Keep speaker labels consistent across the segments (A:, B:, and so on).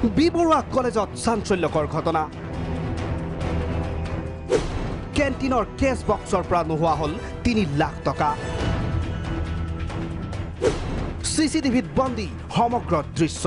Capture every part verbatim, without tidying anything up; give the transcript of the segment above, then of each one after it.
A: B.Borooah Collegeত চাঞ্চল্যকৰ ঘটনা কেণ্টিনৰ cash বক্সৰ পৰা নোহোৱা হল তিনি লাখ টকা চিচিটিভিত বন্দী সমগ্ৰ দৃশ্য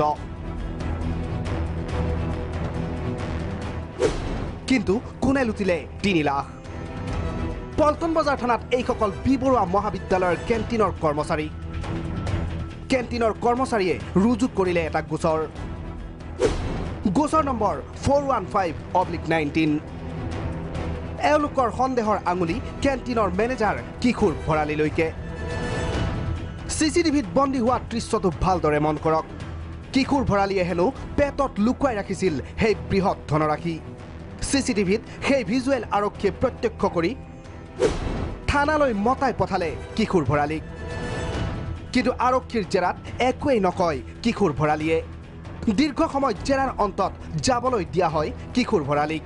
A: কিন্তু কোনে লুটিলে তিনি লাখ পল্টন বজাৰ থানাত এইসকল B.Borooah মহাবিদ্যালয়ৰ কেণ্টিনৰ কৰ্মচাৰী কেণ্টিনৰ কৰ্মচাৰীয়ে ৰুজু কৰিলে এটা গোচৰ গোচৰ number four one five oblique nineteen এওঁলোকৰ সন্দেহৰ আঙুলি কেণ্টিনৰ মেনেজাৰ কিশোৰ ভৰালীলৈকে চিচিটিভিত বন্দী হোৱা দৃশ্যটো ভালদৰে মন কৰক কিশোৰ ভৰালীয়ে হেনো পেটত লুকুৱাই ৰাখিছিল সেই বৃহৎ ধনৰাশি চিচিটিভিত সেই ভিজুৱেল আৰক্ষীয়ে প্ৰত্যক্ষ কৰি থানালৈ মতাই পঠালে কিশোৰ ভৰালীক কিন্তু আৰক্ষীৰ জেৰাত একোৱেই নকয় কিশোৰ ভৰালীয়ে দীৰ্ঘ সময় জেৰাৰ অন্তত যাবলৈ দিয়া হয় কিশোৰ ভৰালীক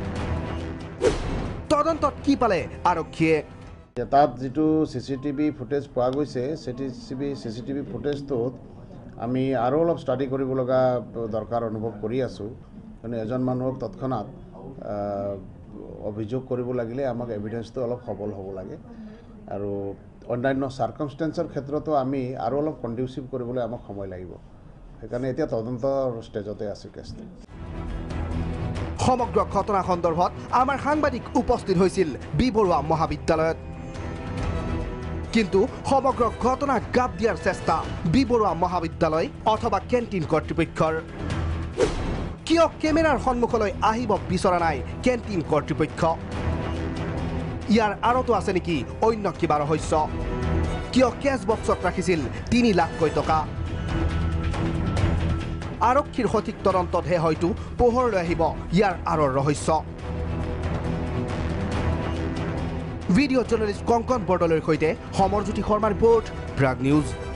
A: তদন্তত কি পালে আৰক্ষীয়ে
B: তাত যেটো সিসিটিভি ফুটেজ পোৱা গৈছে সিসিটিভি সিসিটিভি ফুটেজটোত আমি আৰু অলপ ষ্টাডি কৰিব লগা দৰকাৰ অনুভৱ কৰি আছো মানে এজন মানুহক তৎক্ষণাত অভিযোগ কৰিব লাগিলে আমাক এভিডেন্সটো অলপ সবল হ'ব লাগে আৰু অন্যান্য সাৰ্কামস্টেন্সৰ ক্ষেত্ৰতো আমি আৰু অলপ কন্ডিউসিভ কৰিবলৈ আমাক সময় লাগিব সেইকাৰণে এতিয়া তদন্তৰ ষ্টেজতে আছে কেছটো
A: সমগ্ৰ ঘটনা সন্দৰ্ভত আমাৰ সাংবাদিক উপস্থিত হৈছিল B.Borooah মহাবিদ্যালয়ত কিন্তু সমগ্ৰ ঘটনা গাপ দিয়াৰ চেষ্টা B.Borooah মহাবিদ্যালয় অথবা কেণ্টিন কৰ্তৃপক্ষৰ কিয় কেমেৰাৰ সন্মুখলৈ আহিব বিচৰা নাই কেণ্টিন কৰ্তৃপক্ষ ইয়াৰ আৰতো আছে নেকি অন্য কিবা ৰহস্য কিয় কেছ বক্সত ৰাখিছিল তিনি লাখ টকা আৰক্ষীৰ সঠিক তদন্ততহে হয়তো পোহৰলৈ আহিব ইয়াৰ আৰৰ ৰহস্য ভিডিঅ' জাৰ্নেলিষ্ট কংকন বৰদলৈৰ সৈতে সমৰজ্যোতি শৰ্মাৰ ৰিপৰ্ট প্ৰাগ নিউজ।